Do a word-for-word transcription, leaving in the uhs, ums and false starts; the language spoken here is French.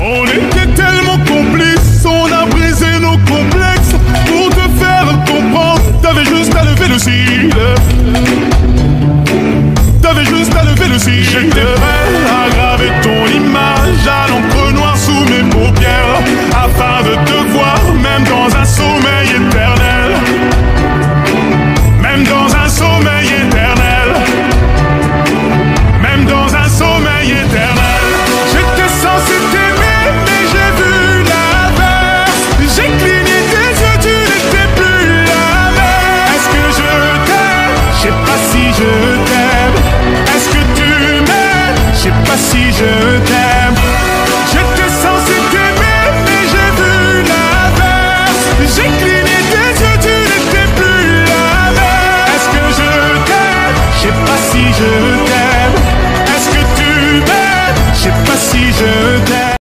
On était tellement complices, on a brisé nos complexes. Pour te faire comprendre, t'avais juste à lever le cil.